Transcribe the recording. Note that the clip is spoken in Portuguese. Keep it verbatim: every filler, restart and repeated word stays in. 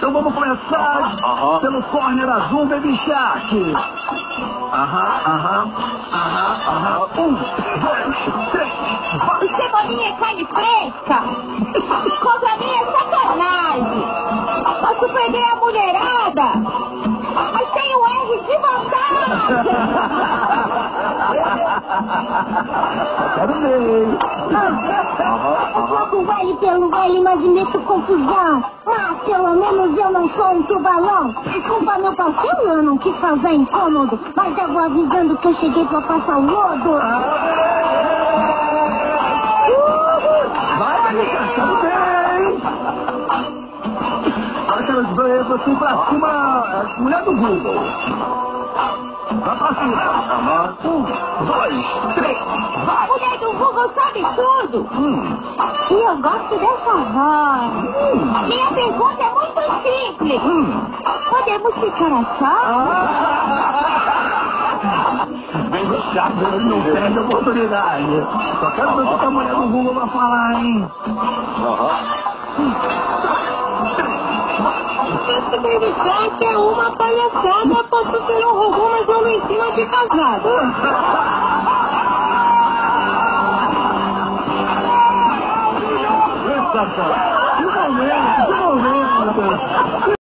Então vamos começar Aham. pelo corner azul, Baby Shark. Aham, aham, aham, aham. Um, dois, três, vai. O Cebolinha é carne fresca. Contra mim é sacanagem. Posso perder a mulherada, mas tem o R de vantagem. Quero ver. Eu troco o L pelo L, mas meto confusão. Mas pelo menos eu não sou um tubarão. Desculpa meu parceiro, eu não quis causar incômodo, mas eu vou avisando que eu cheguei pra passar o lodo. Vai, Baby, quero ver. Agora quero ver você pra cima, a mulher do Google. Vai pra cima. Aham. Um, dois, três, vai. Mulher do Google sabe tudo. Hum. E eu gosto dessa voz. Hum. Minha pergunta é muito simples. Hum. Podemos ficar a sós? Baby Shark, não perde a oportunidade. Só quero ver o que a mulher do Google vai falar, hein? Esse Baby Shark é uma palhaçada. Posso ter um robô, mas não em cima de casado. Que momento, que momento.